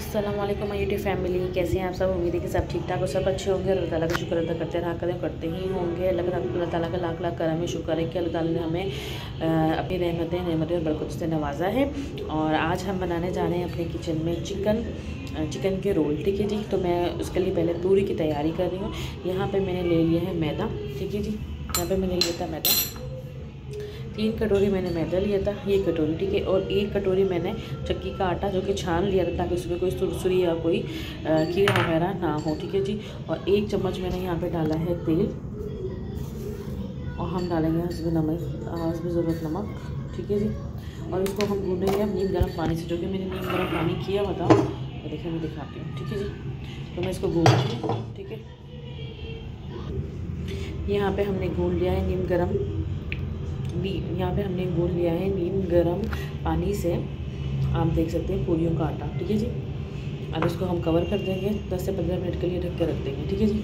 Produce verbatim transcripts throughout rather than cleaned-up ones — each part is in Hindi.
अस्सलाम वालेकुम माय यूट्यूब फैमिली, कैसे हैं आप सब। उम्मीद है कि सब ठीक ठाक और सब अच्छे होंगे और अल्लाह ताला का शुक्र अदा करते रहा करें करते ही होंगे। अल्लाह ताला का लाख लाख करम है, शुक्र है कि अल्लाह ताला ने हमें अपनी रहमतें रहमतें और बरकत से नवाजा है। और आज हम बनाने जा रहे हैं अपने किचन में चिकन चिकन के रोल। ठीक है जी, तो मैं उसके लिए पहले पूरी की तैयारी कर रही हूँ। यहाँ पर मैंने ले लिया है मैदा। ठीक है जी, यहाँ पर मैंने लिया था मैदा, तीन कटोरी मैंने मैदा लिया था, ये कटोरी। ठीक है, और एक कटोरी मैंने चक्की का आटा जो कि छान लिया था ताकि उसमें कोई सुरसुरी या कोई कीड़ा वगैरह ना हो। ठीक है जी, और एक चम्मच मैंने यहाँ पे डाला है तेल और हम डालेंगे हस्ब नमक हस्ब ज़रूरत नमक। ठीक है जी, और इसको हम भूनेंगे नीम गर्म पानी से, जो कि मैंने नीम गर्म पानी किया हुआ था, तो देखिए मैं दिखाती हूँ। ठीक है जी, तो मैं इसको भूनूँगी। ठीक है, यहाँ पे हमने भून लिया है नीम गर्म यहाँ पे हमने भून लिया है नीम गर्म पानी से, आप देख सकते हैं पूरियों का आटा। ठीक है जी, अब इसको हम कवर कर देंगे, दस से पंद्रह मिनट के लिए ढक के रख देंगे। ठीक है जी,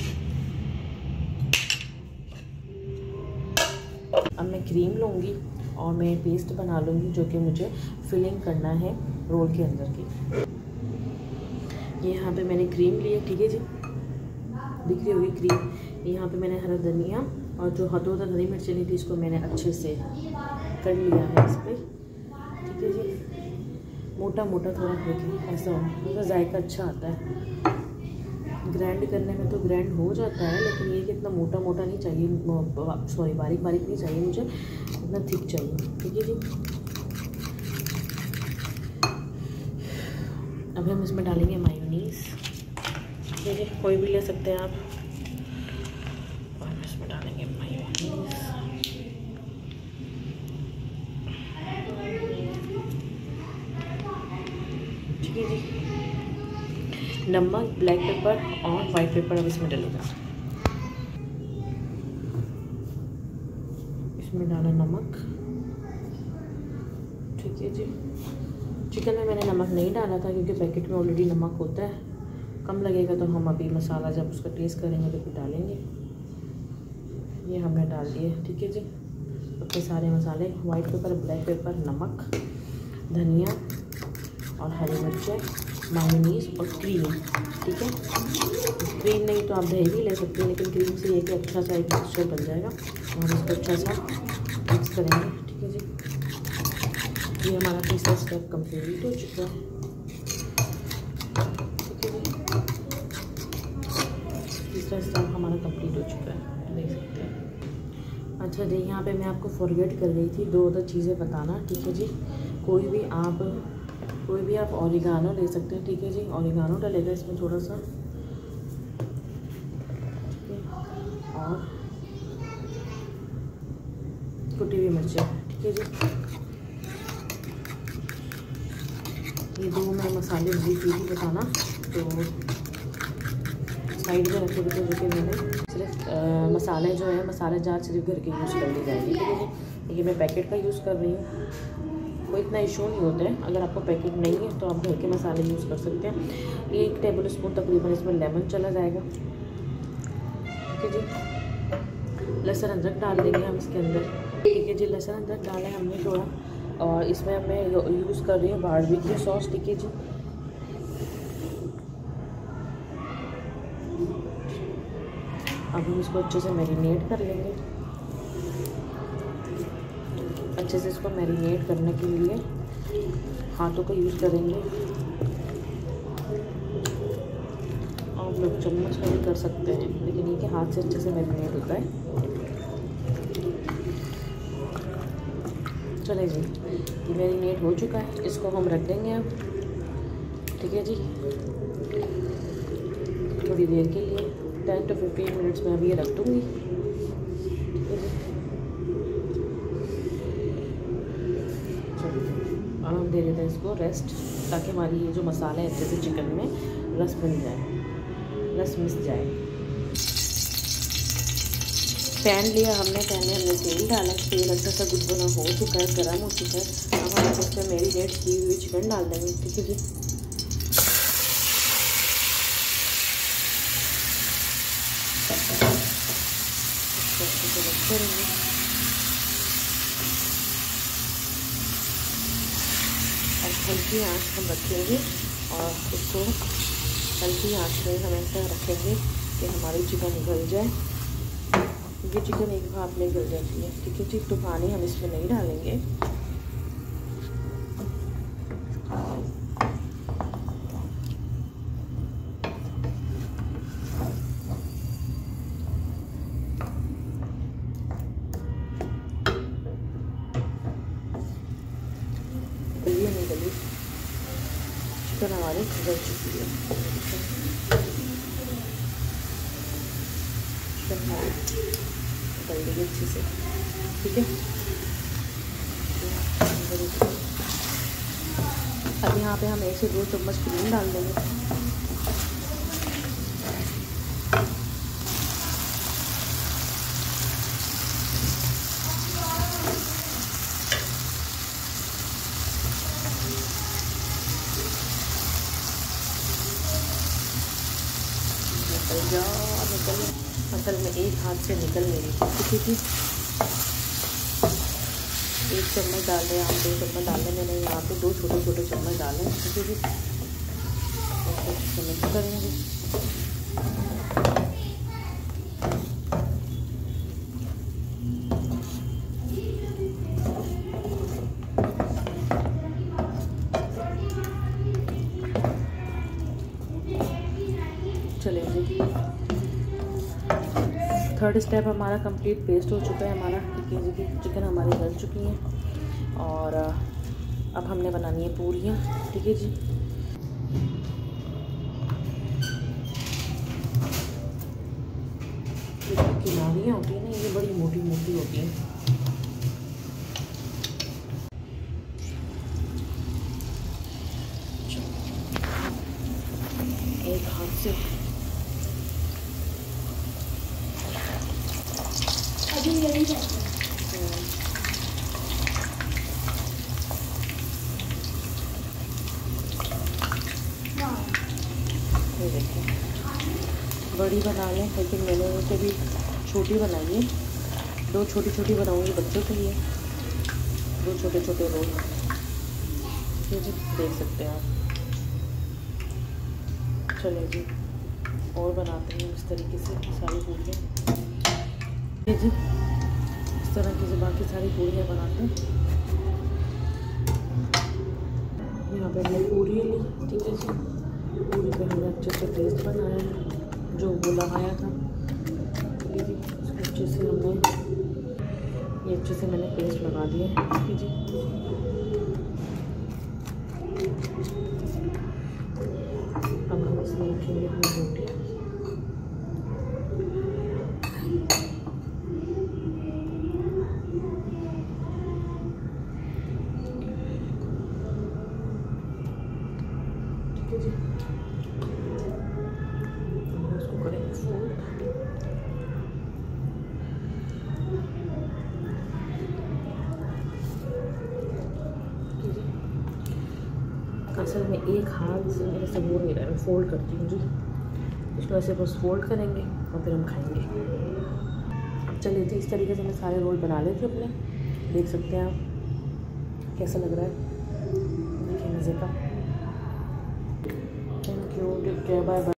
अब मैं क्रीम लूँगी और मैं पेस्ट बना लूँगी जो कि मुझे फिलिंग करना है रोल के अंदर की। ये यहाँ पे मैंने क्रीम ली है। ठीक है जी, दिख रही होगी क्रीम। यहाँ पे मैंने हरा धनिया और जो हदों तक हरी मिर्च ली थी, इसको मैंने अच्छे से कर लिया है इस पर। ठीक है जी, मोटा मोटा थोड़ा देखिए ऐसा हो, मतलब जायका अच्छा आता है। ग्राइंड करने में तो ग्राइंड हो जाता है, लेकिन ये कि इतना मोटा मोटा नहीं चाहिए, सॉरी बारीक बारीक नहीं चाहिए मुझे, इतना थिक चाहिए। ठीक है जी, अब हम इसमें डालेंगे मायोनीज़। ठीक है जी, कोई भी ले सकते हैं आप। और इसमें डालेंगे मायोनीज़, ठीक है जी, नमक, ब्लैक पेपर और वाइट पेपर अब इसमें डलेगा। इसमें डाला नमक। ठीक है जी, चिकन में मैंने नमक नहीं डाला था क्योंकि पैकेट में ऑलरेडी नमक होता है, कम लगेगा तो हम अभी मसाला जब उसका टेस्ट करेंगे तो फिर डालेंगे। ये हमने डाल दिए। ठीक है जी, अपने सारे मसाले, वाइट पेपर, ब्लैक पेपर, नमक, धनिया और हरी मिर्चें, मायोनीज़ और क्रीम। ठीक है, क्रीम नहीं तो आप दही भी ले सकते हैं, लेकिन क्रीम से ये कि अच्छा सा एक मिक्सचर बन जाएगा। और इसको अच्छा सा मिक्स करेंगे। ठीक है जी, ये हमारा तीसरा स्टेप कंप्लीट हो चुका है। ठीक है जी, तीसरा स्टेप हमारा कंप्लीट हो चुका है, देख सकते हैं। अच्छा जी, यहाँ पे मैं आपको फॉरगेट कर रही थी दो दो चीज़ें बताना। ठीक है जी, कोई भी आप कोई भी आप ऑरिगानो ले सकते हैं। ठीक है जी, ऑरिगानो डलेगा इसमें थोड़ा सा। ठीक है, और कुटी हुई मिर्चें। ठीक है जी, ये दो मैं मसाले जी थी बताना, तो साइड में रखे थे, जो कि मैंने सिर्फ आ, मसाले जो है मसाले जार सिर्फ घर के यूज़ कर ली जाएगी। ठीक है जी, ये मैं पैकेट का यूज़ कर रही हूँ, कोई इतना इशू नहीं होता है। अगर आपको पैकेट नहीं है तो आप घर के मसाले यूज़ कर सकते हैं। एक टेबल स्पून तकरीबन इसमें लेमन चला जाएगा। ठीक है जी, लहसुन अदरक डाल देंगे हम इसके अंदर। ठीक है जी, लहसुन अदरक डाला है हमने थोड़ा, और इसमें मैं यूज़ कर रही हूँ बारबेक्यू सॉस। ठीक है जी, अब हम इसको अच्छे से मैरिनेट कर लेंगे। अच्छे से इसको मैरिनेट करने के लिए हाथों का यूज़ करेंगे, और लोग चम्मच का भी कर सकते हैं, लेकिन ये कि हाथ से अच्छे से मैरिनेट होता है। चले जी, ये मैरिनेट हो चुका है, इसको हम रख देंगे अब। ठीक है जी, थोड़ी देर के लिए टेन टू फिफ्टीन मिनट्स में अभी ये रख दूँगी। ठीक है जी, अब हम दे देते हैं इसको रेस्ट, ताकि हमारी ये जो मसाले हैं अच्छे से चिकन में रस बन जाए, रस मिस जाए। पैन लिया हमने, पैन में हमने तेल डाला, तेल अच्छा सा गुनगुना हो चुका है, गर्म हो चुका है। अब हम इसमें मैरिनेट की हुई चिकन डाल देंगे। ठीक है जी, अच्छे से मिक्स करेंगे। और हल्की आंच हम रखेंगे और इसको हल्की आंच में हम ऐसा रखेंगे कि हमारी चिकन गल जाए। ये चिकन एक भाप में गल जाती है, ठीक है जी। तो पानी हम इसमें नहीं डालेंगे। गलिए नहीं गली, चिकन हमारी गल चुकी है। चिकन हमारी गल गई अच्छे से, ठीक है। अब यहाँ पे हम एक से दो चम्मच क्रीम डाल देंगे। निकल जाओ निकल, असल में एक हाथ से निकल नहीं रही, ठीक है। एक चम्मच डाल रहे हैं, हम दो चम्मच डाल रहे, मैंने यहाँ पे दो छोटे छोटे चम्मच डाले, ठीक है जी। मिक्स करेंगे। चलिए जी, थर्ड स्टेप हमारा कंप्लीट पेस्ट हो चुका है हमारा, ठीक है जी। चिकन हमारी गल चुकी हैं और अब हमने बनानी है पूरियाँ, ठीक है जी। किनारियाँ होती हैं ना, ये बड़ी मोटी मोटी होती हैं। एक हाथ से अभी यही रहता है। ये देखिए, बड़ी बना लें, लेकिन मैंने उसे भी छोटी बनाई है। दो छोटी छोटी बनाऊंगी बच्चों के लिए, दो छोटे छोटे रोल, ये जी देख सकते हैं आप। चलिए जी, और बनाते हैं इस तरीके से सारी पूरियाँ, ये जी। इस तरह से बाकी सारी पूरियाँ बनाते हैं। यहाँ पे हमने पूरी ली, ठीक है जी। पूरी पे हमने अच्छे से पेस्ट बनाया है, जो वो लगाया था, ठीक है जी। इसको अच्छे से हमने, ये अच्छे से मैंने पेस्ट लगा दिया, ठीक है जी। अब हम इसमें रखेंगे अपनी रोटियाँ। उसको करेंगे फोल्ड। असल में एक हाथ से मेरे से हो नहीं रहा है, मैं फोल्ड करती हूँ जी। इसको ऐसे बस फोल्ड करेंगे और फिर हम खाएंगे। चलिए जी, इस तरीके से मैं सारे रोल बना लेती हूँ अपने, देख सकते हैं आप कैसा लग रहा है, देखिए मज़े का। Thank you, take care, bye bye.